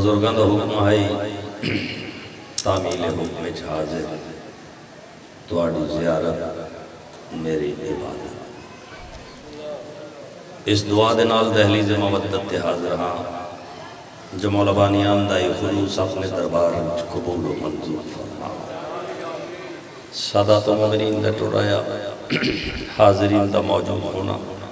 بزرگاں دا حکم ہے تعمیل حکم حاضر تواڈی زیارت میری عبادت اس دعا دے نال دہلیز مودت تے حاضر ہاں جو مولا بانیان دائی خلوص اپنے دربار قبول و منظور فرما سادات و مومنین دا ٹوڑایا حاضرین دا موجود ہونا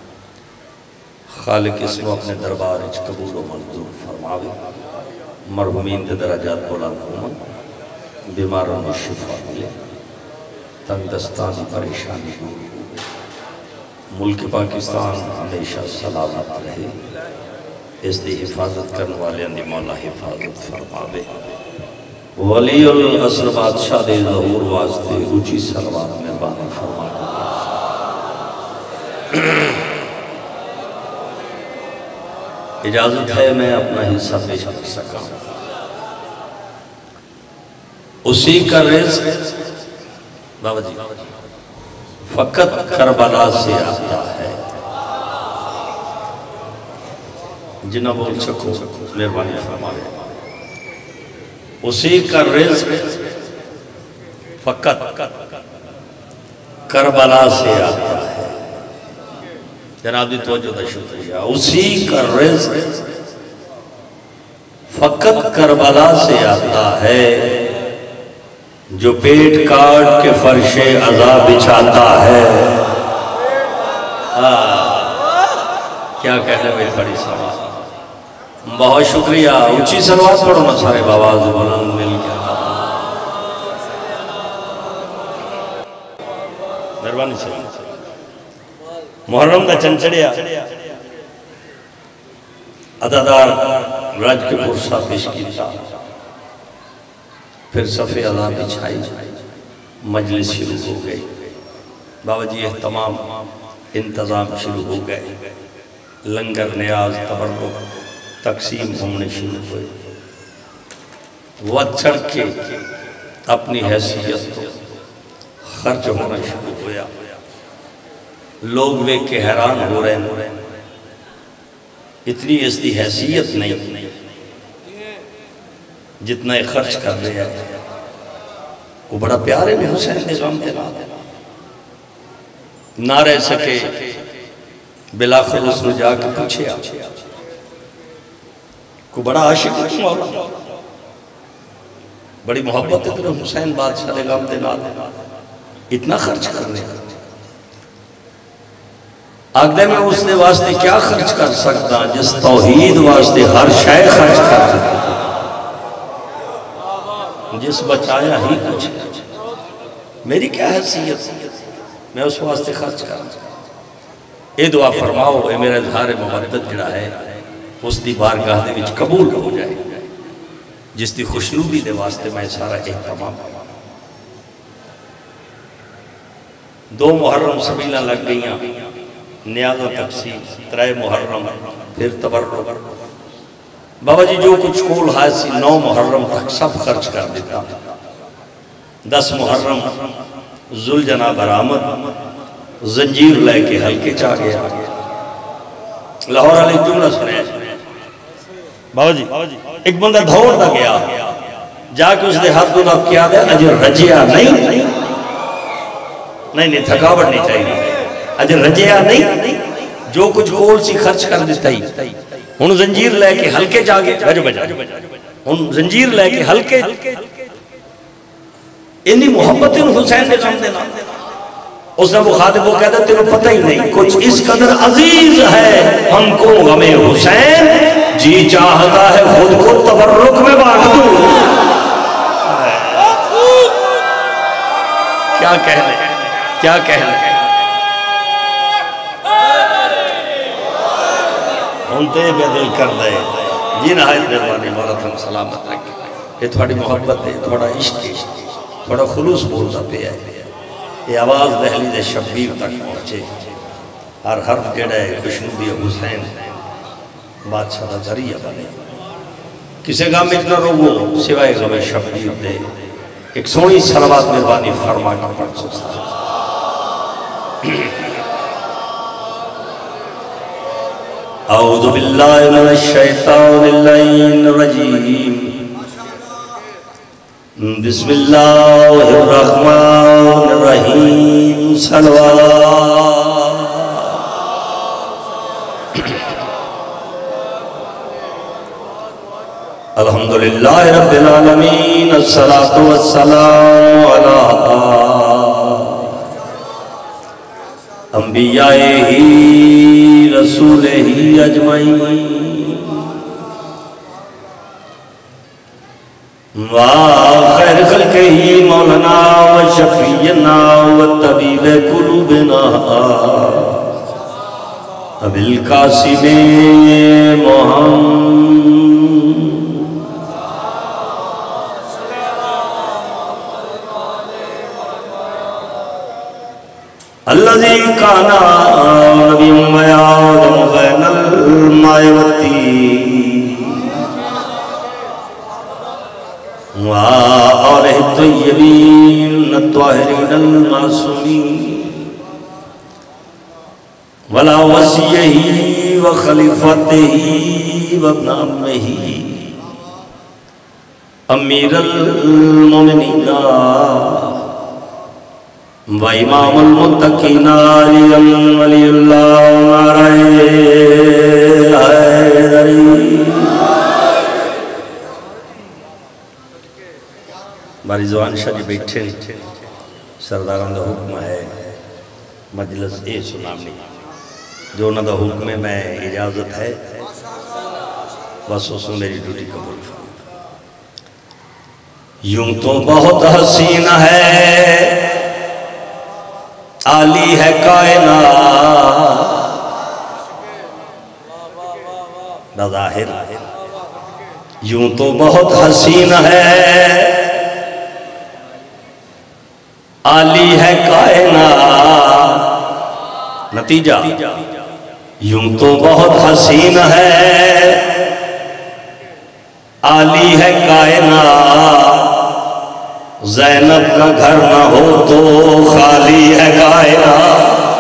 خالق اس کو اپنے دربار قبول و منظور فرماوے مرحومین دے درجات بلند ہوں بیماروں کو شفا ملے تنگ دستانی پریشانی دور ہوئے ملک پاکستان ہمیشہ سلامت رہے اس دی حفاظت کرنے والے اندی مولا حفاظت فرماوے ولی العصر بادشاہ دے ظہور واسطے اونچی صلوات مہربانی فرما اجازت ہے میں اپنا حصہ پیش کر سکا اسی کا رزق بابا جی فقط کربلا سے آتا ہے جنہ بول سکو مہربانی فرمائے اسی کا رزق فقط کربلا سے آتا ہے جناب دی توجہ دا شکریہ اسی کا رزق فقط کربلا سے آتا ہے جو پیٹ کاٹ کے فرش عذاب بچھاتا ہے کیا کہنے میں بڑی سوال بہت شکریہ اونچی صلوات پڑھو نا سارے باواز بلند مل کے مہربانی سے محرم دا چنچڑیا عددار راج کے پرسا پیش کیتا پھر صفحے عذاب بچھائی مجلس شروع ہو گئی بابا جی اہتمام انتظام شروع ہو گئے لنگر نیاز تبرک تقسیم ہونے شروع ہوئے وہ چڑھ کے اپنی حیثیت تو خرچ ہونا شروع ہویا لوگ وے کے حیران ہو رہے ہیں اتنی اس دی حیثیت نہیں جتنا خرچ کر رہے ہیں وہ بڑا پیارے میں حسین نظام دینا نہ رہ سکے بلاخر اس نے جا کے پوچھے کو بڑا عاشق مولا بڑی محبت ہے تیرے حسین بادشاہ نظام دینا اتنا خرچ کرنے آگدے میں اس نے واسطے کیا خرچ کر سکتا جس توحید واسطے ہر شے خرچ کر سکتا جس بچایا ہی کچھ میری کیا حیثیت میں اس واسطے خرچ کر اے دعا فرماؤ اے میرا اظہار محبت جڑا ہے اس دی بارگاہ دے وچ قبول ہو جائے جس دی خوشنودی دے واسطے میں سارا اہتمام دو محرم سبیلہ لگ گئیاں نیاز و تقسیم ترائے محرم پھر تبرک بابا جی جو کچھ کول حاصل 9 محرم تک سب خرچ کر دیتا 10 محرم ذوالجناح برآمد زنجیر لے کے ہلکے چاہ گیا لاہور علیہ جملہ سنے بابا جی ایک بندہ دھوڑ دا گیا جا کے اس دے ہاتھ دو آپ کیا دے اجر رجیا نہیں تھکاوٹ نہیں چاہیے اجر رجیا نہیں جو کچھ کول سی خرچ کر دیتا ہی ان زنجیر لے کے ہلکے جاگے ان زنجیر لے کے ہلکے انی محبت حسین نے سمجھ دینا اس نے وہ خادم وہ کہتا تیرے پتہ ہی نہیں کچھ اس قدر عزیز ہے ہم کو غم حسین جی چاہتا ہے خود کو تبرک میں بانٹ دوں کیا کہنے انتے بے دل کر دے جی نہایت مہربانی مولا تم سلامت رکھے یہ تھوڑی محبت ہے تھوڑا عشق ہے تھوڑا خلوص بولتا پہ ہے یہ آواز دہلیز شبیر تک پہنچے ہر حرف جڑا ہے خوشنودی حسین بادشاہ دا ذریعہ بنے کسے غم اتنا روگو سوائے غم شبیر دے ایک سونی صلوات مہربانی فرما کر پڑھ سکتا اعوذ باللہ من الشیطان اللعین الرجیم بسم اللہ الرحمن الرحیم صلوات الحمدللہ رب العالمین الصلاة والسلام علی انبیاء ہی رسول ہی اجمعین خیر خلق ہی مولانا و شفیعنا و طبیب قلوبنا ابی القاسم محمد الذي كان نبي وآدم بين الماء والطين وآله الطيبين الطاهرين المعصومين ولا وصيه وخليفته وابن عمه أمير المؤمنين وإمام المتقين ولی اللہ نعرہ حیدری باری زوان شاہ جی بیٹھے سرداران دا حکم ہے مجلس اے سنامنی جو انہوں دا حکم ہے میں اجازت ہے بس اس میں میری ڈیوٹی قبول فرمائے یوں تو بہت حسین ہے عالی ہے کائنات بظاہر یوں تو بہت حسین ہے عالی ہے کائنات نتیجہ یوں تو بہت حسین ہے عالی ہے کائنات زینب کا گھر نہ ہو تو خالی ہے کائنات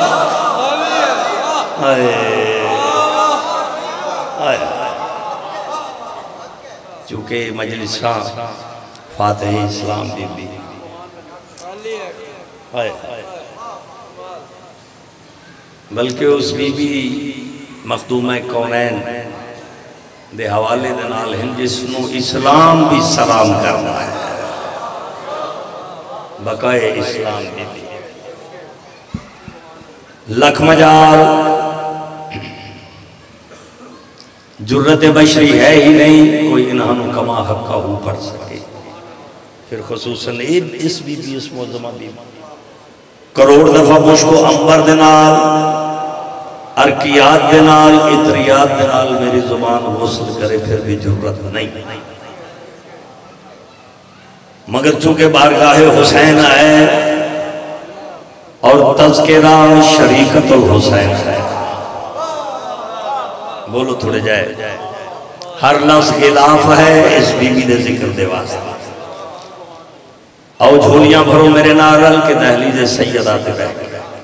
چونکہ مجلس فاتح اسلام بی بی بلکہ اس بی بی مخدومہ کونین دے حوالے دنال ہیں جس نو اسلام بھی سلام کرنا ہے بقائے اسلام بی بی لکھ مجال جرت بشری ہے ہی نہیں کوئی انہانوں کما حقہ ہو پڑھ سکے پھر خصوصاً اس بی بی اس معظمہ بی بی کروڑ دفعہ مشکو امبر دنال ارکیات دنال اطریات دنال میری زبان غسل کرے پھر بھی جرت نہیں مگر چونکہ بارگاہ حسین ہے اور تذکرہ شریکت الحسین ہے بولو تھوڑے جائے ہر لفظ خلاف ہے اس بی بی دے ذکر دے واسطہ او جھولیاں بھرو میرے نارل کے دہلیز سیدات بیٹھ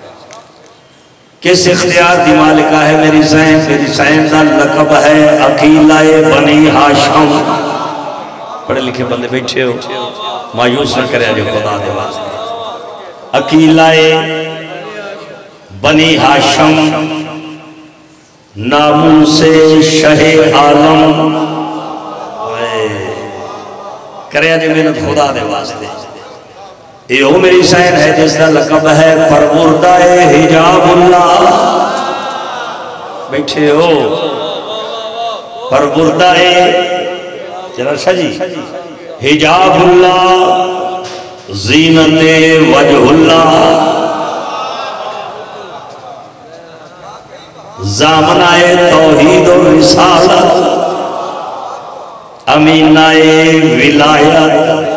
کس اختیار دی مالکہ ہے میری سین دا لقب ہے عقیلہ بنی ہاشم پڑھے لکھے بندے بیٹھے ہو مایوس نہ کرے جو خدا دے واسطے عقیلہ بنی ہاشم ناموں سے شہ عالم کرے جو محنت خدا دے واسطے یہ وہ میری سین ہے جس کا لقب ہے پروردہ حجاب اللہ بیٹھے ہو پروردہ جنرل شاہ جی حجاب اللہ زینت وجہ اللہ زامنہ توحید و رسالت امینہ ولایت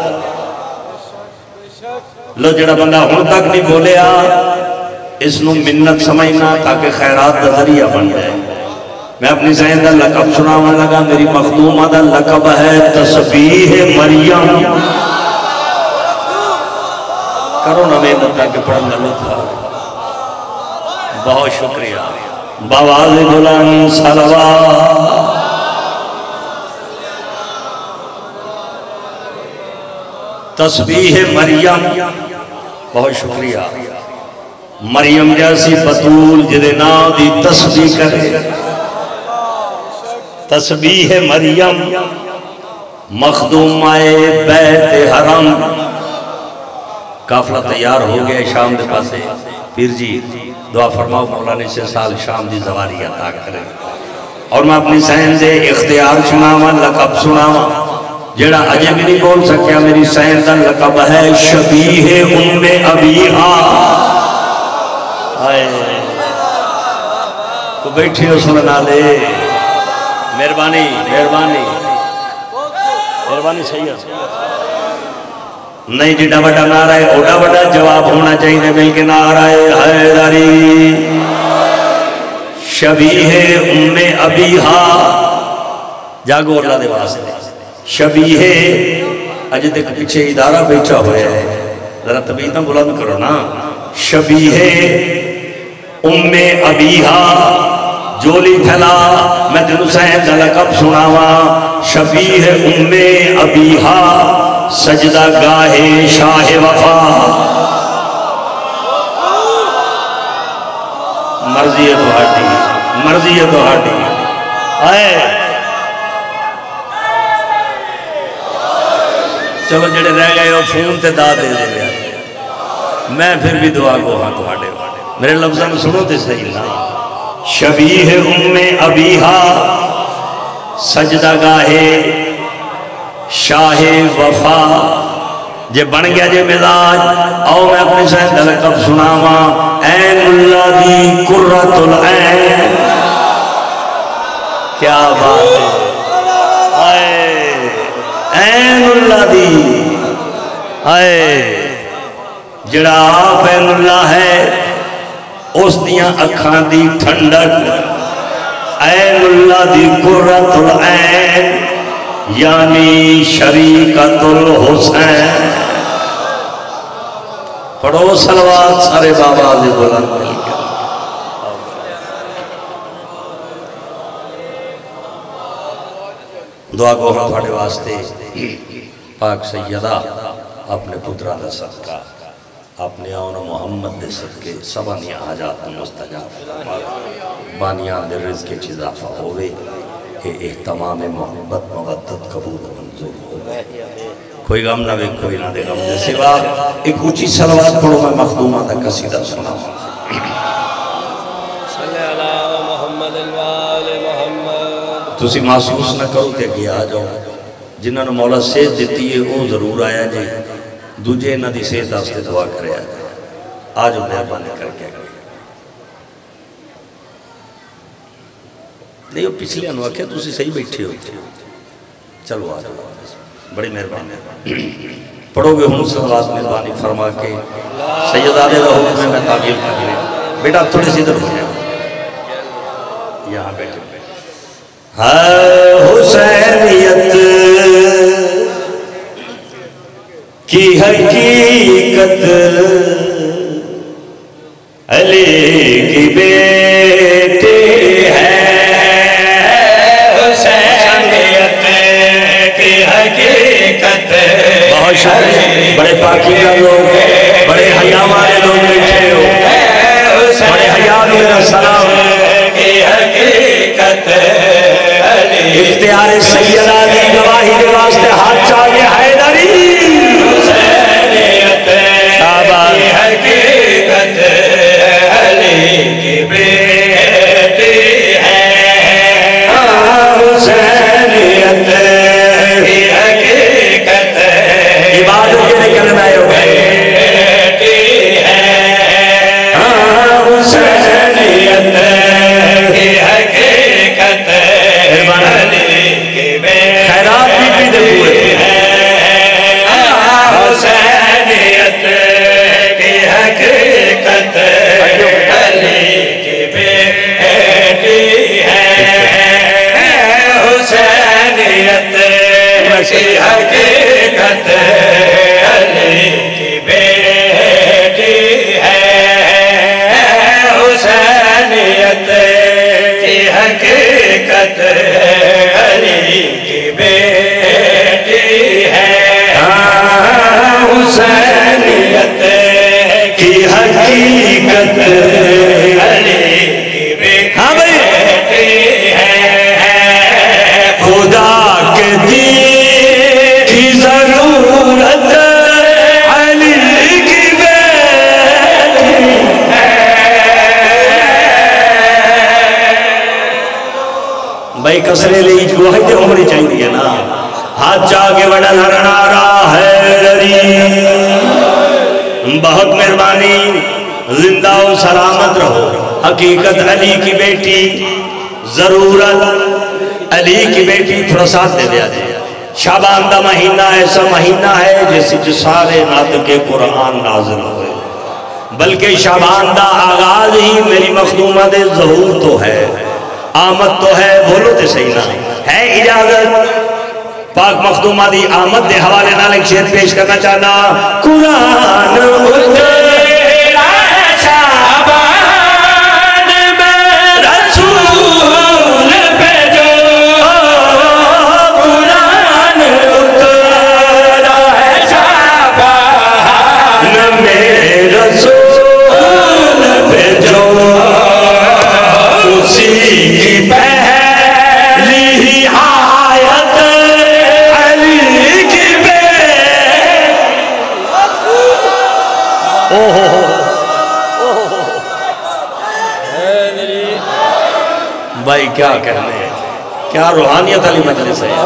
لو جڑا بندہ ہون تک نہیں بولے اس نو منت سمجھنا تاکہ خیرات دا ذریعہ بن جائے میں اپنی ذہن دا لقب سناونے لگا میری مخدومہ دا لقب ہے تسبیح مریم کرو نا محنت تاکہ پڑھنا لطفا بہت شکریہ بآواز بلند صلوات۔ تسبیح مریم، بہت شکریہ، مریم جیسی بطول جدے نام دی تسبیح کرے۔ تسبیح مریم مخدومہ بیت حرم۔ قافلہ تیار ہو گیا شام دے پاسے، پیر جی دعا فرماؤ مولانے سے سال شام دی زواری عطا کرے۔ اور میں اپنی سہن دے اختیار سناواں، لقب سناواں، جڑا اجے بھی نہیں بول سکیا میری سہن دا لقب ہے شبیہ ام ابیہا۔ آئے تو بیٹھی ہو سننا لے، مہربانی مہربانی مہربانی، صحیح ہے نہیں جڑا بڑا نعرہ ہے اوڑا بڑا جواب ہونا چاہیے، بلکہ نعرہ حیدری شبیہ ام ابیہا۔ جاگو اللہ دے واسطے شبیہ، اجے تک پیچھے ادارہ بیٹھا ہوئے ہے، ذرا طبیعتاں بلند کرو نا۔ شبیہ ام ابیہا، جولی پھیلا میں تینوں سہن دا لقب سناواں۔ شبیہ ام ابیہا سجدہ گاہے شاہ وفا۔ مرضی ہے تہاڈی، مرضی ہے تہاڈی۔ آئے چلو جڑے رہ گئے ہو فون تے دا دے دے، میں پھر بھی دعا کو ہاں تہاڈے میرے لفظاں میں سنو تے صحیح نا۔ شبیہ ام ابیہا سجدہ گاہے شاہ وفا۔ جے بن گیا جے مزاج، آؤ میں اپنی سہن دا لقب سناواں۔ عین اللہ دی قرۃ العین۔ کیا بات ہے، آئے عین اللہ دی، آئے جڑا آپ عین اللہ ہے اس دیاں اکھاں دی ٹھنڈک۔ عین اللہ دی قرۃ العین یعنی شریکت الحسین۔ پڑھو صلوات سارے بابا دے بلند مل کے۔ دعا کو ہمارے واسطے پاک سیدہ اپنے پترہ دا صدقہ، اپنے آن محمد دے صدقے سبانیاں حاجات مستجاب، بانیان دے رزق کے اضافہ ہوئے، کہ احتمام محبت مودت قبول منظور ہوئے۔ کوئی غم نہ بے کوئی نہ دے غم دے سوا ایک اونچی صلوات پڑھو، میں مخدومہ دا قصیدہ سنا صلی اللہ محمد الوال محمد۔ تسی محسوس نہ کرو کہ اگے آ جاؤ، جنہوں نے مولا صحت دیتی ہے وہ ضرور آیا جی، دوجے انہاں دی صحت واسطے دعا کرے آج مہربانی کر کے نہیں وہ پچھلے انہوں آکھے تسی صحیح بیٹھے ہو، چلو آ جاؤ، بڑی مہربانی پڑھو گے ہوں صلوات مہربانی فرما کے سیدادے دا حکم میں تعمیل کر لیں۔ بیٹا تھوڑی سی ادھر ہو جائے، یہاں بیٹھے حسینیت کی حقیقت علی کی بیٹی ہے، حسینیت کی حقیقت بہت شکریہ، بڑے پاکیزہ لوگ، بڑے حیاء والے لوگ بیٹھے ہو، بڑے حیاء میرا سلام کی حقیقت اختیار سیدہ دی گواہی کے واسطے ہاتھ چاہیے حیدری حسینیت کی حقیقت علی کی بیٹی ہے، حسینیت کی حقیقت عبادت کے لئے کرنا ہے بیٹی ہے، حسینیت کی حقیقت خیرات بھی پیدے ہوئے حسینیت کی حقیقت علی کی بیٹی ہے، حسینیت کی حقیقت علی کی بیٹی ہے، حسینیت حسینیت کی حقیقت ہاں بھائی خدا کے دین کی ضرورت علی کی بیٹی بھائی کسرے لیج کو ہے جو ہماری چاہیے نا ہاتھ جاگے بڑا دھرنا رہا ہے لری بہت مہربانی زندہ و سلامت رہو حقیقت علی کی بیٹی ضرورت علی کی بیٹی تھوڑا ساتھ دے دیا جائے شعبان دا مہینہ ایسا مہینہ ہے جس سارے ناطق قرآن نازل ہوئے بلکہ شعبان دا آغاز ہی میری مخدومہ دے ظہور تو ہے آمد تو ہے بولو تے صحیح نہ ہے اجازت پاک مخدومہ دی آمد دے حوالے نال ایک شعر پیش کرنا چاہنا قرآن اترا شعبان میں رسول بھیجو قرآن اترا شعبان میں رسول بھیجو اسی کی پہلی آیت علی کی بھائی کیا کہنے ہیں کیا روحانیت علی مجلس ہے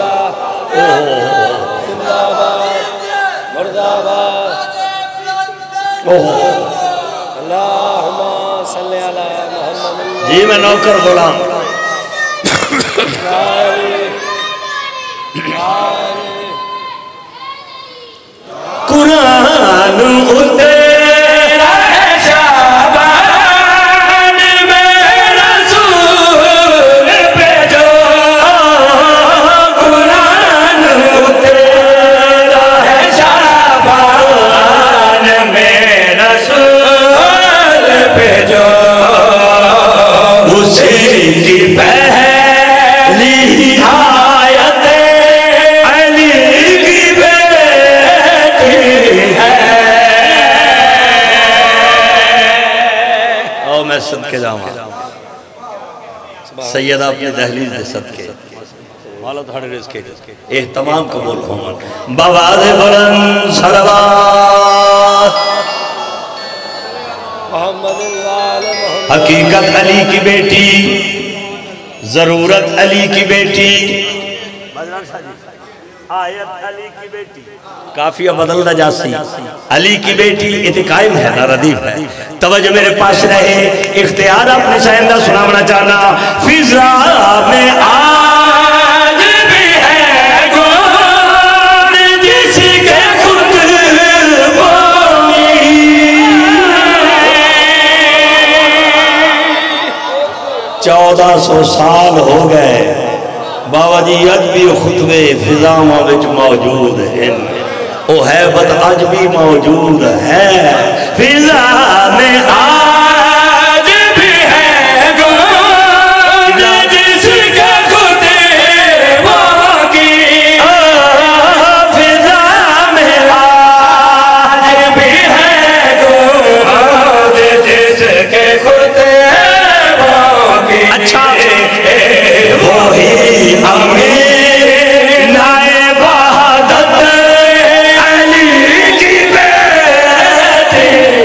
جی میں نوکر غلام قرآن اترا شعبان میں رسول بھیجو قرآن اترا شعبان میں رسول بھیجو اسی کی پہلی آیت علی کی بیٹی ہے او میں صدقے جاؤں سیدہ اپنے دہلیز دے صدقے مولا دھاڑے رزقے احتمام قبول کھومن بواز بلند صلوات حقیقت علی کی بیٹی ضرورت علی کی بیٹی آیت علی کی بیٹی کافیہ بدل دا جاسی علی کی بیٹی اتقائم ہے نا ردیف ہے توجہ میرے پاس رہے اختیار اپنے سائندہ سنامنا چاہنا فضا میں آج بھی ہے گون جس کے خود بوئی 1400 سال ہو گئے بابا جی اج بھی خطبے فضاواں وچ موجود ہیں او حیبت اج بھی موجود ہے فضا میں آج بھی ہے گون جس کا خود باقی فضا میں آج بھی ہے گون جس کے خود باقی اچھا وہی امین وحدت علی کی بیٹی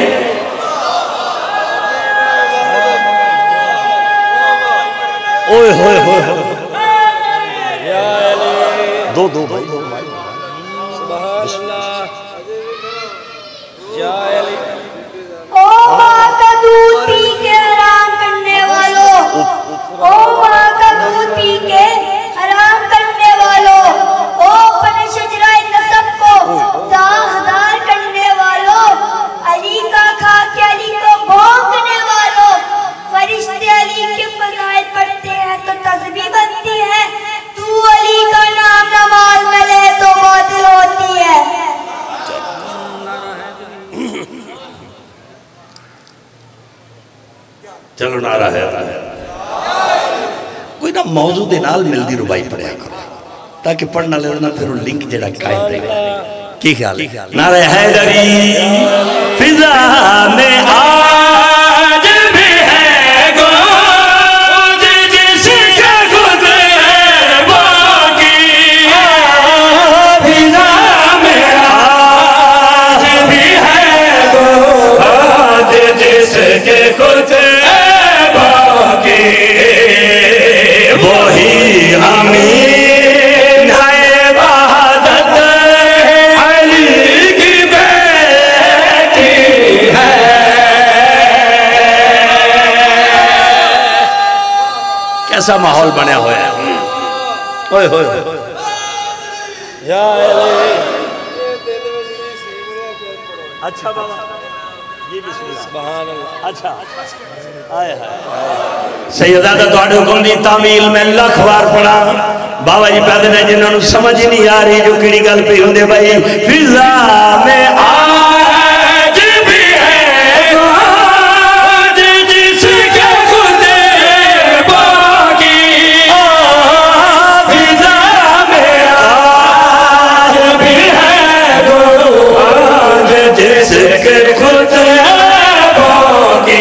اوہ ہوئے ہوئے دو بھائی سبحان اللہ یا علی او ماں کا دودھ پی کے حرام کرنے والوں او ماں کا دودھ پی کے حرام کرنے والوں او اپنے شجرہ نسب کو داغدار کرنے والوں علی کا کھا کے علی کو بھونکنے والوں فرشتے علی کے فضائل پڑھتے ہیں تو تسبیح بنتی ہے تو علی کا نام نماز میں لے تو باطل ہوتی ہے چلو نعرہ ہے کوئی نہ موضوع دے نال مل دی ربائی پڑھیا کرو تاکہ پڑھنا لینا پھر وہ لنک جڑا قائم رہے گا کی خیال ہے نعرہ حیدری فضا میں آج بھی ہے گونج جس کا خود باقی فضا میں آج بھی ہے گونج جس کے خود باقی وہی امین ہے وحدت علی کی بیٹی ہے کیسا ماحول بنیا ہوا ہے ہوئے ہوئے یا علی اچھا بابا جی بسم اللہ سبحان اللہ اچھا آئے آئے سیدادہ توڑے حکم دی تعمیل میں لکھ بار پڑھا بابا جی پیدا نے جنہوں نے سمجھ نہیں آ رہی جو کڑی گل پہ ہوندے بھائی فضا میں آج بھی ہے گونج جس کے خود باقی فضا میں آج بھی ہے گونج جس کے خود باقی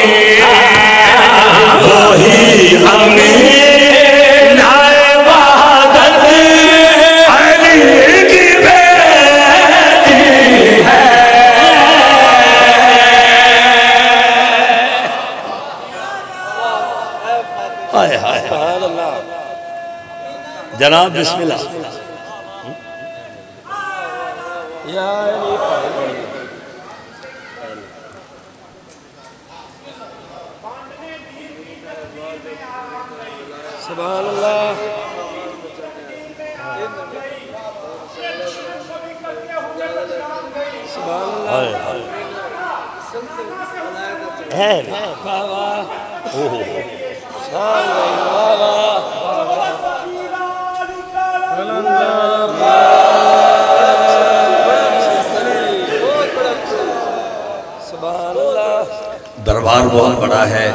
وہی امین ہے وحدت علی کی بیٹی ہے آئے آئے سبحان اللہ جناب بسم اللہ یا علی سبحان اللہ سبحان اللہ ہے بابا شان بابا سبحان اللہ دربار بہت بڑا ہے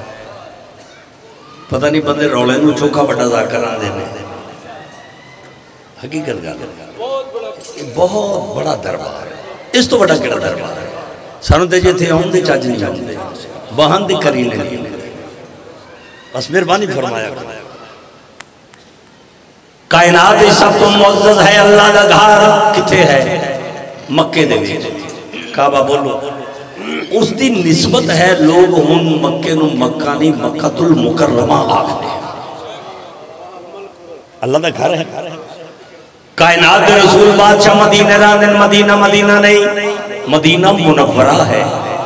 پتہ نہیں بندے رولے نو چوکھا بڑا ذا کران دینے حقیقت گا بہت بڑا دربار ہے اس تو بڑا کڑا دربار ہے سانو دے جے تھے ہوں دے چاچ نہیں ہوں دے بہن دے کرینے نہیں بس مہربانی فرمایا کائنات سب تو معزز ہے اللہ کا گھر کتے ہے مکے دے کعبہ بولو اس دی نسبت ہے لوگ ہن مکے نو مکہ نہیں مکہ المکرمہ آکھتے ہیں اللہ دا گھر ہے کائنات رسول بادشاہ مدینہ راندن مدینہ نہیں مدینہ منورہ ہے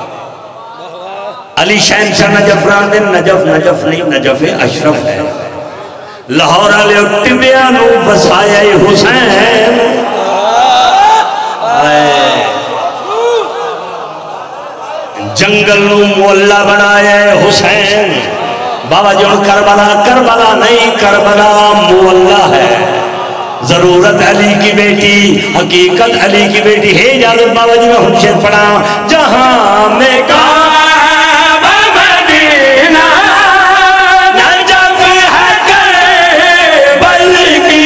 علی شہن شاہ نجف راندن نجف نہیں نجف اشرف ہے لاہور علی اٹبیانو وسائے حسین جنگل نو مولا بنایا حسین بابا جو کربلا نہیں کربلا مولا ہے ضرورت علی کی بیٹی حقیقت علی کی بیٹی ہے اجازت بابا جی میں ہنشیر پڑھا جہاں میں کعبہ مدینہ نجف ہے کربل کی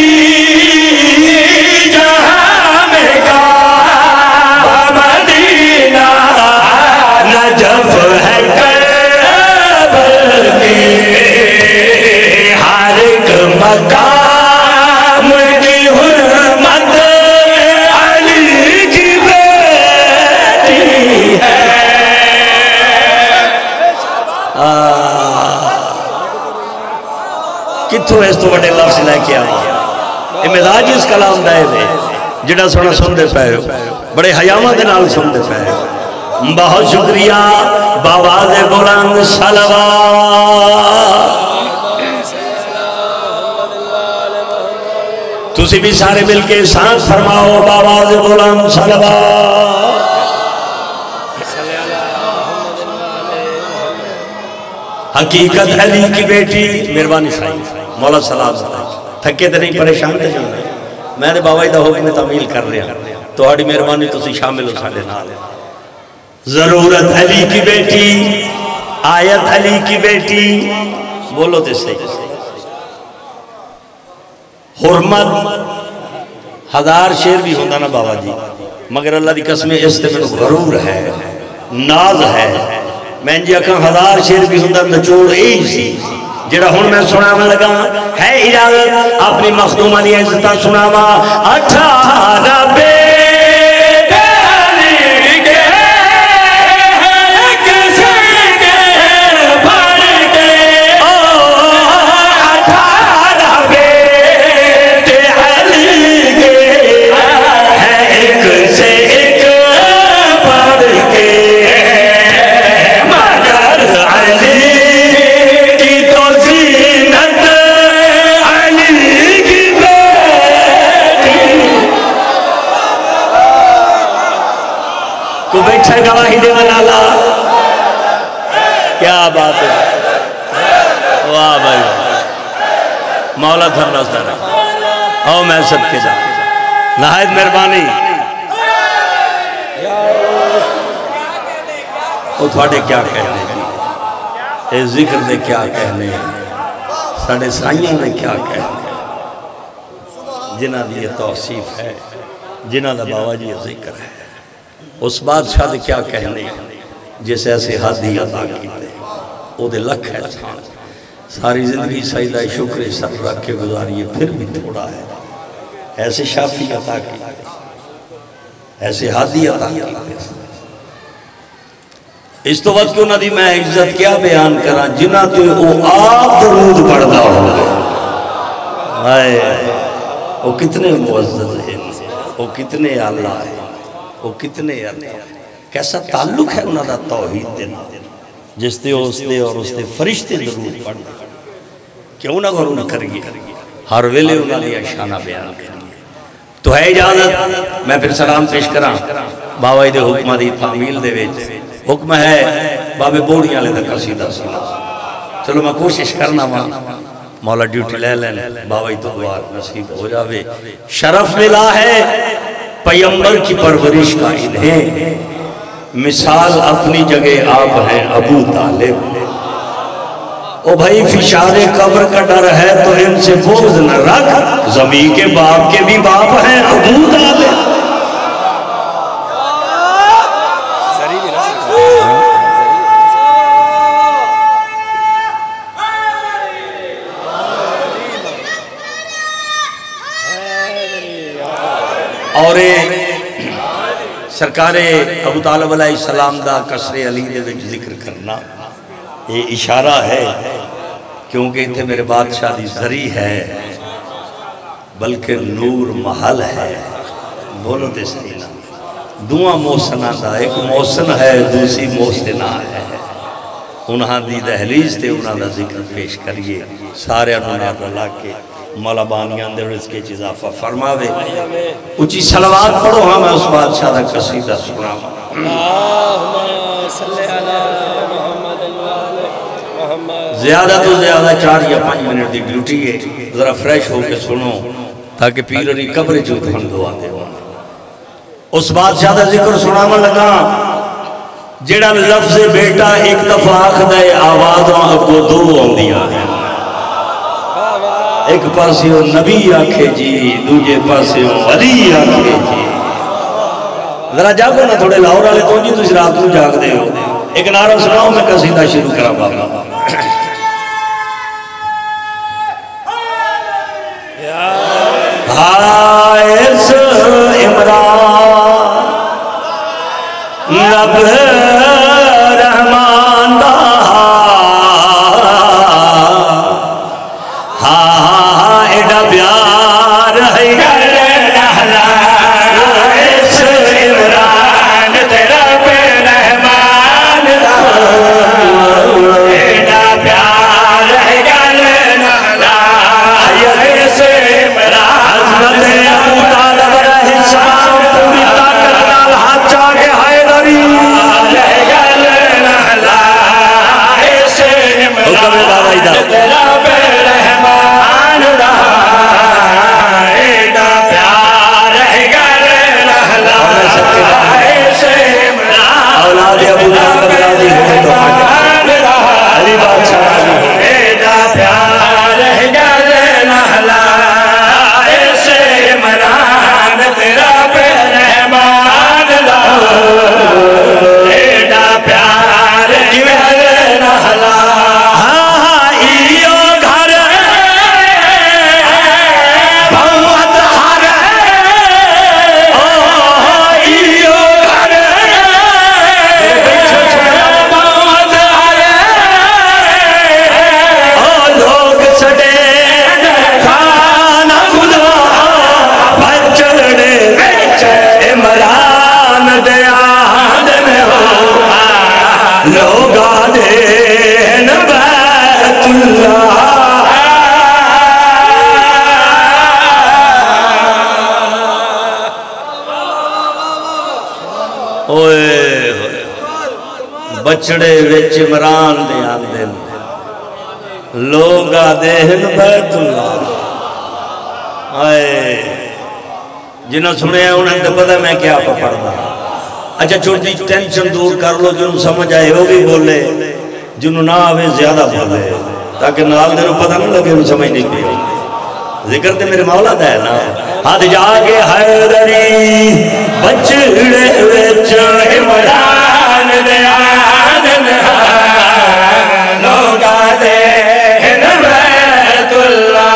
جہاں میں کعبہ مدینہ نجف ہے کربل کی ہر ایک مقام کی حرمت علی کی بیٹی ہے کتھوں اس تو بڑے لفظ لے کے آئے یہ مزاج اس کلام دائے دے جڑا سونا سن دے پہے بڑے حیامہ دے نال سن دے پہے بہت شکریہ باواز بلند صلوات تسی بھی سارے مل کے ساتھ فرماؤ باواز بلند صلوات حقیقت علی کی بیٹی مہربانی سائی مولا سلام تھکے تے نہیں پریشان تے جانے میں نے بابا دا حکم تعمیل کر رہا تو آڑی مہربانی تسی شامل ہو ساڑے نال ضرورت علی کی بیٹی آیت علی کی بیٹی بولو تے صحیح حرمت 1000 شیر بھی ہوندہ نا بابا جی مگر اللہ دی قسم اس تے میں غرور ہے ناز ہے میں جی اکھاں 1000 شیر بھی ہوندہ نچوڑ ایج سی جڑا ہون میں سناما لگا ہے اجازت اپنی مخدومہ دی عزتہ سناما 18 بے گواہی دے منالا کیا بات ہے واہ بھائی مولا تھا رستہ رہا او میں سب کے جا نہایت مہربانی او تھوڑے کیا کہنے اے ذکر دے کیا کہنے ساڑھے سائیوں نے کیا کہنے جنہ دی یہ توصیف ہے جنہ دا بابا جی یہ ذکر ہے اس بادشاہ دے کیا کہنے جیسے ایسے حادی عطا کیتے او دے لکھ ہے ساری زندگی سجدہ شکر سر رکھ کے گزاریے پھر بھی تھوڑا ہے ایسے شافی عطا کیتے ایسے حادی عطا کیتے اس تو وقت کیوں نہ دی میں عزت کیا بیان کرا جنہ تے او آپ درود پڑھتا ہو وہ کتنے معزز ہیں وہ کتنے اللہ ہیں وہ کتنے کیسا تعلق ہے انہوں دا توحید دینا جس تے اس تے اور اس تے فرشتے درود پڑھ کیوں نہ غرور کریے ہر ویلے انہوں نے شانہ بیان کریے تو ہے اجازت میں پھر سلام پیش کرا بابا دے حکمہ دی تعمیل دے ویچ حکم ہے بابے بوڑیاں لے دا قصیدہ سنا چلو میں کوشش کرنا مولا ڈیوٹی لے لیں بابا تو دوار نصیب ہو جاوے شرف ملا ہے پیمبر کی پرورش کا انہیں مثال اپنی جگہ آپ ہیں ابو طالب او بھائی فشار قبر کا ڈر ہے تو ان سے بغض نہ رکھ زمین کے باپ کے بھی باپ ہیں ابو طالب اور سرکار ابو طالب علیہ السلام دا قصر علی دے وچ ذکر کرنا یہ اشارہ ہے کیونکہ انتے میرے بادشاہ دی ذری ہے بلکہ نور محل ہے بولو دے سینا دعا موسنہ دا ایک موسن ہے دوسری موسنہ ہے انہاں دی دہلیز تے انہاں دا ذکر پیش کریے سارے انہوں اللہ کے مولا بانیان دے رزق کے اضافہ فرماوے اچھی صلوات پڑھو ہاں میں اس بادشاہ دا قصیدہ سنا زیادہ تو زیادہ 4 یا 5 منٹ دی ڈیوٹی ہے ذرا فریش ہو کے سنو تاکہ پیرنی قبر جو دھن دعا دے اس بادشاہ دا ذکر سناما لگا جڑا لفظ بیٹا ایک دفعہ آخدہ آوازوں اگو دو ہوں دیا ہے ایک پاسیوں نبی آکھے جی دوجے پاسیوں علی آکھے جی ذرا جاگو نا تھوڑے لاہور آلے تو جی تو اس رات کو جاگ دے ہو ایک نعرہ سناؤ میں قصیدہ شروع کرا بابا حائس عمران رب رحمان دا پیار ہے حائس عمران تیرا رحمان دا پیار ہے حائس عمران حضرت ابو طالب علیہ السلام پوری طاقت نال ہاتھ چاہ کے حیدری اوئے بچڑے وچ عمران دے آندے لوگ آدھین بیت اللہ آئے جنہوں سنے ہیں انہیں تو پتہ میں کیا پڑھنا اچھا چھوٹی ٹینشن دور کر لو جنہوں سمجھ آئے وہ بھی بولے جنہوں نہ آوے زیادہ بولے تاکہ نال دے پتہ نہ لگے انہوں سمجھ نہیں پی ذکر تے میرے مولا دا ہے نا ہاتھ جاگے حیدری بچڑے وچ عمران دے آدن لوگ آدھین بیت اللہ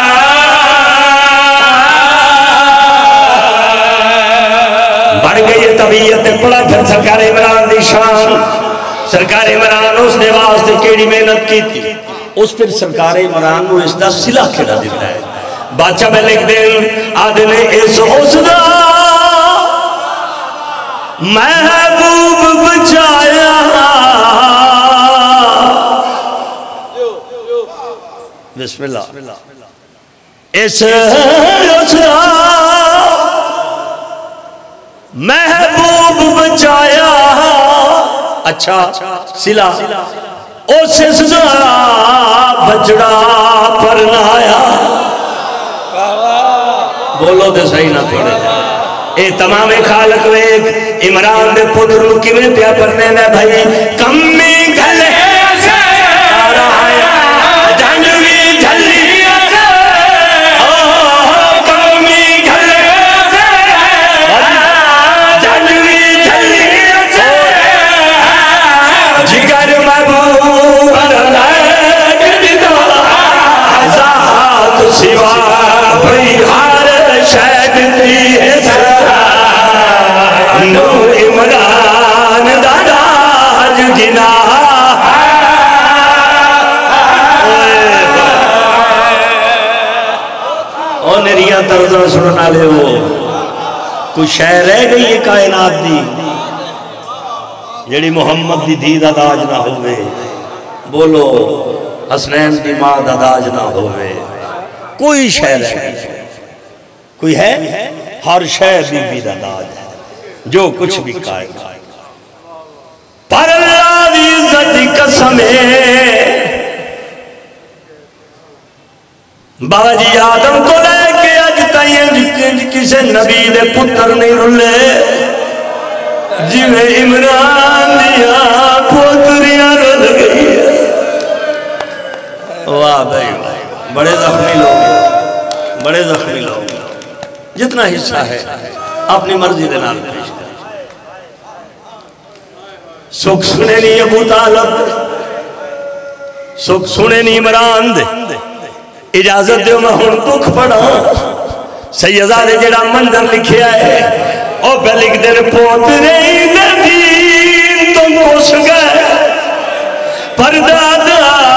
بڑھ گئی طبیعت پڑا پھر سرکار عمران دی شان سرکار عمران اس نے واسطے کیڑی محنت کی تھی اس پھر سرکار عمران کو اس دا صلح کھڑا دیتا ہے بادشاہ میں لکھ دیں آدھنے اس حسدہ محبوب بچایا بسم اللہ اس حسدہ محبوب بچایا اچھا سلا اس حسدہ بچڑا پرنایا بولو دے صحیح نہ پڑے اے تمام خالق ویک عمران دے پدر لکی میں پیا پڑھنے میں بھائی کمی گھلے سے آرایا جنوی جھلی سے کمی گھلے سے جنوی جھلی سے جگر محبوب لائے گدہ ذات سوا بھیار شہد دی ہے نو عمران داراج گنا اور نریاں طرزہ سننا لے ہو کوئی شہ رہ گئی ہے کائنات دی جڑی محمد دی دید اداج نہ ہوئے بولو حسنین دی ماں اداج نہ ہوئے کوئی شہ رہ گئی کوئی ہے ہر شہ بی بی اداج ہے جو کچھ بھی قائم پر اللہ دی عزت دی قسم ہے بابا جی آدم کو لے کے اج تائیں کسے نبی دے پتر نہیں رلے جی میں عمران دیا پتریاں رل گئی واہ بھائی بڑے زخمی لوگ بڑے زخمی لوگ جتنا حصہ ہے اپنی مرضی دے نال پیش کریں سکھ سنے نہیں ابو طالب سکھ سنے نہیں عمران دے اجازت دیو میں ہن دکھ پڑا سیدزادے جڑا منظر لکھیا ہے او پہ لکھ دے پوترے دین تم کس گئے پردادار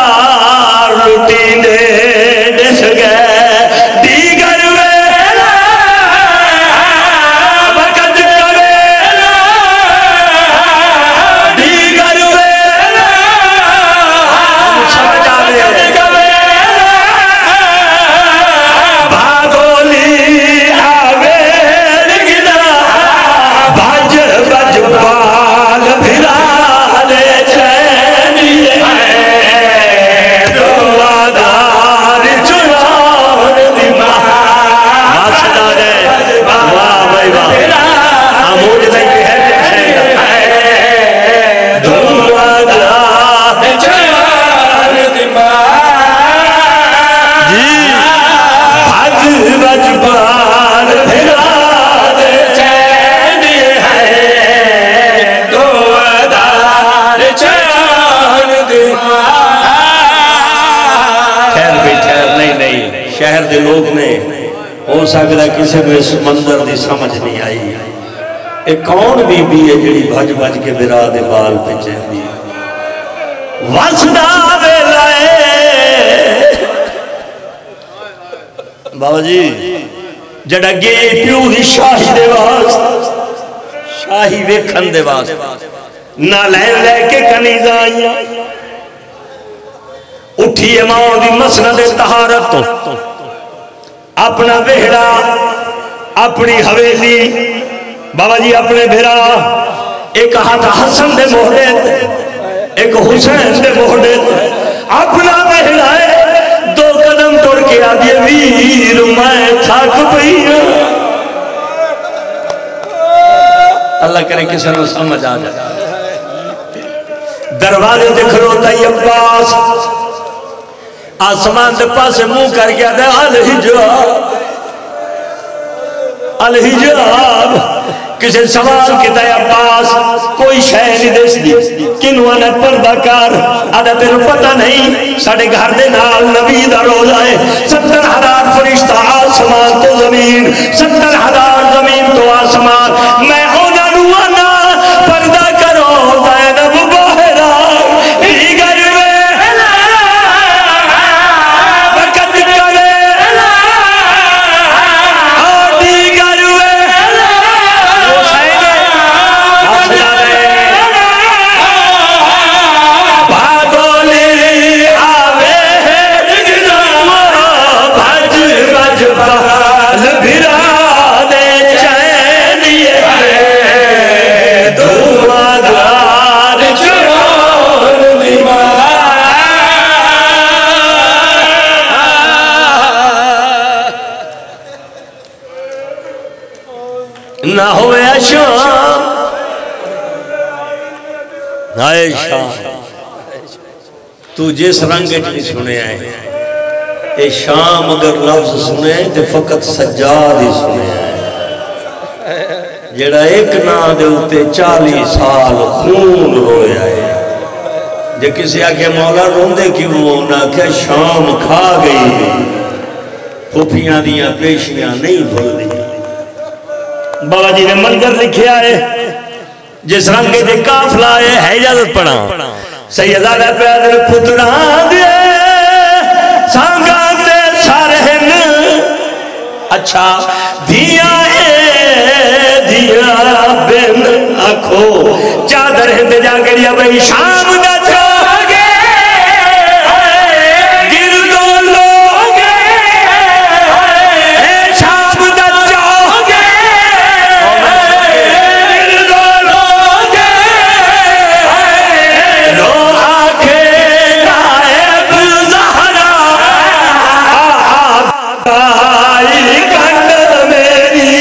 لٹی دے دس گئے دیگر ویلا وقت کریلا دیگر ویلا سمجھ آگے بھاگولی آویر گلا بھج بج بال بھرا لے چینی دوادار چنان دی ماں ماسدہ دے واہ بھائی واہ آموج نہیں ہے دوادار چنان دی ماں جی بھج بج بال بھرا لے چینی ہے دوادار چنان دی ماں خیر بھی ٹھہر نہیں شہر دے لوگ نے ہو سکتا ہے کسی کو اس منظر دی سمجھ نہیں آئی ایک کون بی بی ہے جڑی بھج بھج کے برا دے بال پہ چہنی وسدہ دے لائے بابا جی جڑا گے پیو دی شاہی دے واسط شاہی ویکھن دے واسط نہ لے کے کنیز آئیاں اٹھی امام دی مسند طہارت تو اپنا وہڑا اپنی حویلی بابا جی اپنے بھرا ایک ہاتھ حسن دے موڑے ایک حسین دے موڑے اپنا بہلائے دو قدم توڑ کے آگے ویر میں تھاک پہیا اللہ کرے کسی نے سمجھ آ جائے دروازے دے کھلوتا ہی عباس آسمان دے پاسے منہ کر گیا دے الحجاب کسی سوال کیتا ہے عباس کوئی شے نہیں دیس دی کنو نے پردہ کار آدھا تیرے پتہ نہیں ساڑھے گھر دے نال نبی دا روزہ ہے 70,000 فرشتہ آسمان تو زمین 70,000 زمین تو آسمان میں ہونا نوانا پردہ کرو زینب باہرہ ہی گھر میں برکت کرے آدھی گھر میں بھاگولے آوے بھج بھج بھال بھرا دے چینیے دعادار چون دیمار نہ ہوئے شام نائے شام تو جس رنگت نہیں سنے آئے اے شام اگر لفظ سنے تو فقط سجاد ہی سنے آئے جڑا ایک نا دے ہوتے 40 سال خون روئے آئے جب کسی آکے مولا روندے کی وہ نہ کہ شام کھا گئی پھوپیاں دیاں پیشیاں نہیں بھول دیا بابا جی نے منظر لکھے آئے جس رنگ دے کافلہ آئے ہے اجازت پڑھا سیدہ دے پیدر پتران دے سانگان دے سارہن اچھا دیا بین آکھو چادر ہند جا گریا بھئی شام دا چاگے گردوں لوگے شام دا چاگے گردوں لوگے رو آکھے نائب زہرا آئی کنڈ میری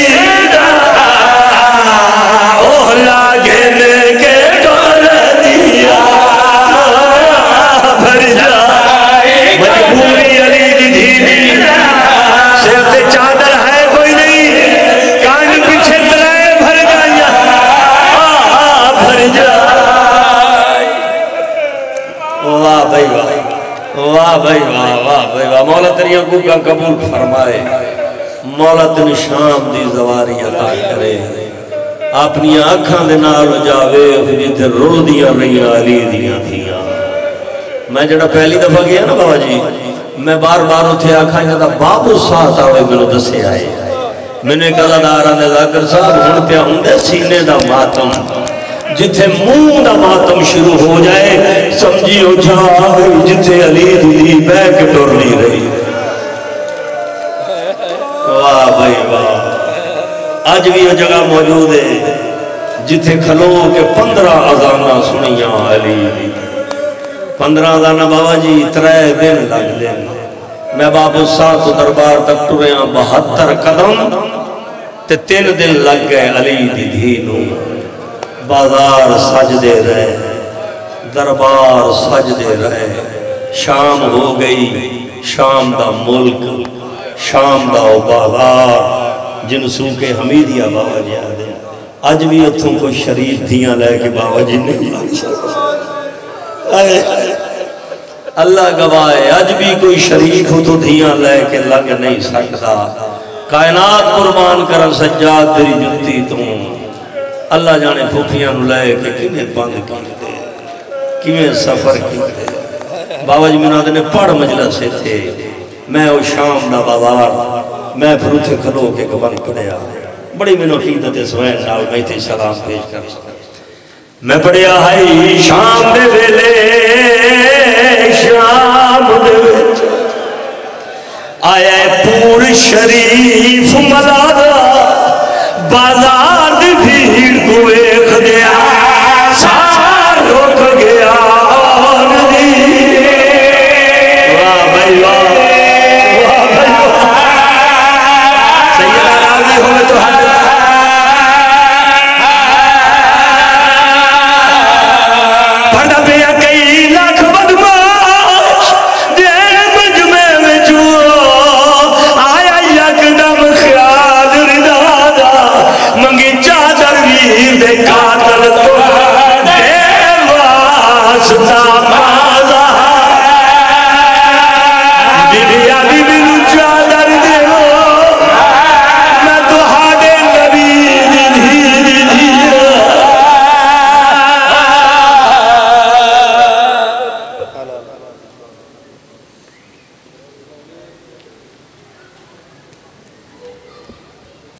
واہ بھائی واہ مولا تیری آنکھوں کا قبول فرمائے مولا تیری شام دی زواری عطا کرے اپنی آنکھاں دے نال جاوے جتے رول دیاں رہیاں علی دیاں تھیاں میں جڑا پہلی دفعہ گیا نا بابا جی میں بار بار اتھے آنکھاں جاتا بابو ساتھ آوے ملو دسے آئے میں نے کہا دارہ نے ذاکر صاحب ہن پیا ہوں دے سینے دا ماتم جتھے منہ دا ماتم شروع ہو جائے سمجھی ہو جائے جتھے علی دی بیک ٹور نہیں رہی واہ بھائی واہ آج بھی یہ جگہ موجود ہے جتھے کھلو کے 15 اذانہ سنیاں علی 15 اذانہ بابا جی 3 دن لگ دیں میں بابو ساتھ دربار تک ٹریاں 72 قدم تے 3 دن لگ گئے علی دی دھینوں بازار سجدے رہے دربار سجدے رہے شام ہو گئی شام دا ملک شام دا بازار جنسوں کے حمیدیہ بابا جی آدھے آج بھی اتھوں کو شریف دیاں لے کے بابا جی نہیں اللہ گواہ آج بھی کوئی شریف ہو تو دیاں لے کے لگ نہیں سکتا کائنات قربان کرن سجاد تیری جنتی تم اللہ جانے پھوپیاں لائے کہ کیویں بند کیتے کیویں سفر کیتے بابا جی مناد نے پڑھ مجلس سے تھے میں وہ شام دا بازار میں پھر اتھے کھلو کے بند پڑھیا بڑی منو حیدت سوین نال میں تھی سلام پیش کر میں پڑھیا ہے شام دے ویلے شام دے ویلے آیا پور شریف ملادہ بازار